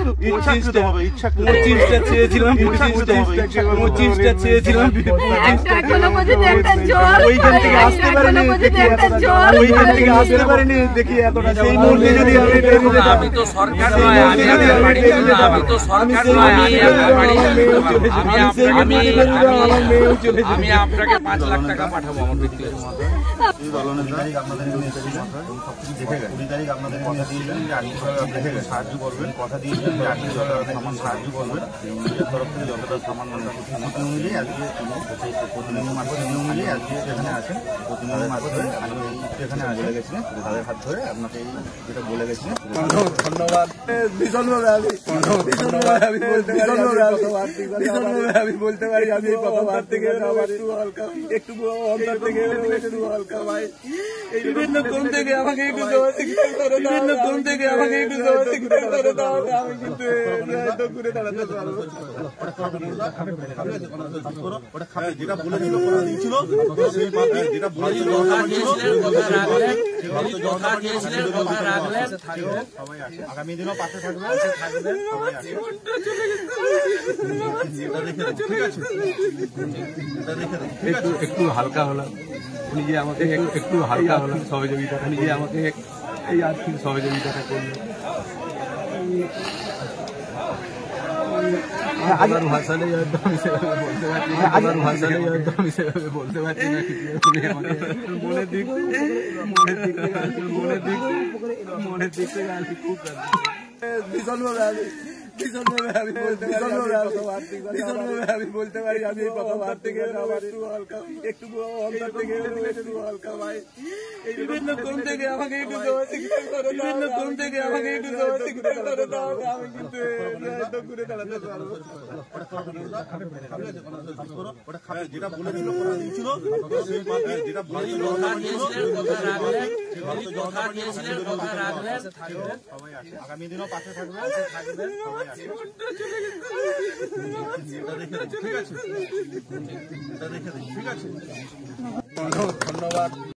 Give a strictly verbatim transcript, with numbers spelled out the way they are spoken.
পঁচিশটা হবে, পঁচিশটা চেয়েছিলাম, পঁচিশটা পঁচিশটা চেয়েছিলাম, ওইখান থেকে আসতে পারিনি, ওইখান থেকে আসতে পারিনি দেখি এতটা। সেই মুহূর্তে যদি আমি তো সরকার নয়, আমি আমি তো সরকার নয়, আমি আমি আপনাকে পাঁচ লাখ টাকা পাঠাবো আমার ব্যক্তিগত সাহায্য করবেন, কথা দিয়েছেন যে আর্থিক সামান সাহায্য করবেন। নিজের তরফ থেকে যতটা সামান ক্ষমতা অনুযায়ী আজকে প্রতিনিধি মারফত নিয়ম অনুযায়ী আজকে এখানে আসেন। প্রতিনিধি মারফত এখানে বলে গেছিলেন, তাদের হাত ধরে আপনাকে এই যেটা বলে গেছিলেন। ধন্যবাদ। ভীষণভাবে আমি ভীষণভাবে আমি বলতে ভীষণভাবে আমি বলতে পারি আমি এই প্রথমবার থেকে একটু হালকা একটু অন্তর থেকে একটু হালকা ভাই বিভিন্ন কোন থেকে আমাকে একটু বিভিন্ন কোন থেকে আমাকে একটু করে দাও, আমি কিন্তু ঘুরে দাঁড়াতে পারবো। যেটা বলেছিল দিয়েছিল যেটা বলেছিল আগামী দিনও পাশে থাকবে থাকবে সবাই আছে। একটু একটু হালকা হলাম, নিজে আমাকে একটু হালকা হলাম সহযোগিতা, নিজে আমাকে এই আর্থিক সহযোগিতাটা করলো। আমার ভাষা নেই হয়তো আমি সেভাবে বলতে পারছি না, আমার ভাষা নেই হয়তো আমি সেভাবে বলতে পারছি না কিছু। মনের দিক মনের দিক থেকে মনের দিক মনের দিক থেকে আর কি খুব ভীষণভাবে আমি ভীষণভাবে আমি বলতে পারি ভীষণভাবে আমি বলতে পারি আমি এই প্রথমবার থেকে আমার একটু হালকা একটু অন্তর থেকে একটু হালকা ভাই বিভিন্ন কোন থেকে আমাকে একটু বিভিন্ন কোন থেকে আমাকে একটু করে দাও, আমি কিন্তু ঘুরে দাঁড়াতে পারবো। যেটা বলেছিল দিয়েছিল যেটা বলেছিল সবাই আছে, আগামী দিনও পাশে থাকবে থাকবে সবাই আছে। ঠিক আছে ঠিক আছে ধন্যবাদ।